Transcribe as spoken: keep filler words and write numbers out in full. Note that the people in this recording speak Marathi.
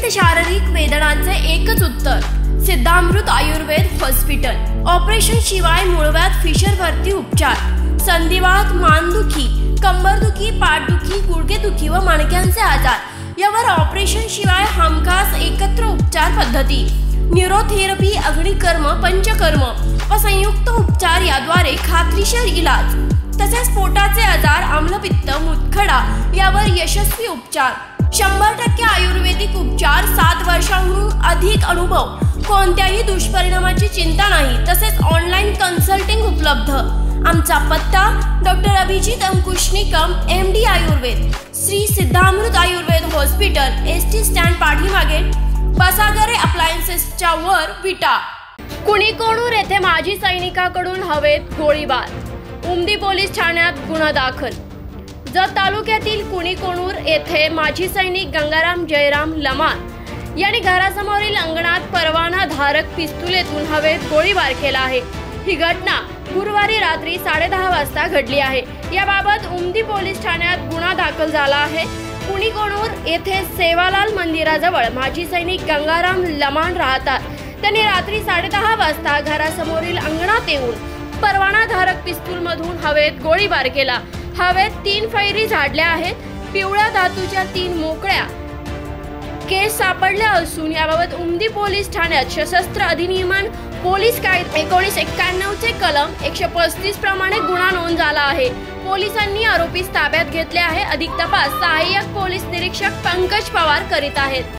विविध शारीरिक वेदनांचे एकच उत्तर, सिद्धामृत आयुर्वेद हॉस्पिटल। ऑपरेशन शिवाय मूळव्याध फिशरवरती उपचार, संधिवात, मानदुखी, कंबरदुखी, पाठदुखी, गुडघेदुखी व मणक्यांचे आजार यावर ऑपरेशन शिवाय हमखास एकत्र उपचार पद्धती, न्यूरोथेरपी, अग्निकर्म, पंचकर्म व संयुक्त उपचार याद्वारे खात्रीशीर इलाज। तसेच पोटाचे आजार, आम्लपित्त, मुतखडा यावर यशस्वी उपचार। शंभर टक्के आयुर्वेदिक उपचार, सात वर्षांहून अधिक अनुभव, कोणत्याही दुष्परिणामाची चिंता नाही। तसेच ऑनलाईन कन्सल्टिंग उपलब्ध। आमचा पत्ता doctor Abhijit Ankush Nikam, M D Ayurveda, Shri Siddhamrut Ayurved hospital, S T stand पाठीमागे, बसागरे अप्लायन्सेसच्या वर, विटा। कुणीकोणूर येथे माजी सैनिकाकडून हवेत गोळीबार, उमदी पोलीस ठाण्यात गुन्हा दाखल। जत तालुक्यातील कुणीकोणूर येथे माजी सैनिक गंगाराम जयराम लमाण यांनी घरासमोरील अंगणात परवानाधारक पिस्तुलेतून हवेत गोळीबार केला आहे। ही घटना गुरुवारी रात्री साडेदहा वाजता घडली आहे। याबाबत उमदी पोलीस ठाण्यात गुन्हा दाखल झाला आहे। कुणीकोणूर येथे सेवालाल मंदिराजवळ माजी सैनिक गंगाराम लमाण राहतात। त्यांनी रात्री साडेदहा वाजता घरासमोरील अंगणात येऊन परवानाधारक पिस्तूलमधून हवेत गोळीबार केला। हवेत तीन फैरी झाडल्या आहेत। पिवळ्या धातूच्या तीन मोकळ्या केस सापडल्या असून याबाबत उमदी पोलीस ठाण्यात सशस्त्र अधिनियमन पोलीस कायदा एकोणीसशे एक्क्याण्णव चे कलम एकशे पस्तीस प्रमाणे गुन्हा नोंद झाला आहे। पोलिसांनी आरोपीस ताब्यात घेतले आहे। अधिक तपास सहाय्यक पोलीस निरीक्षक पंकज पवार करीत आहेत।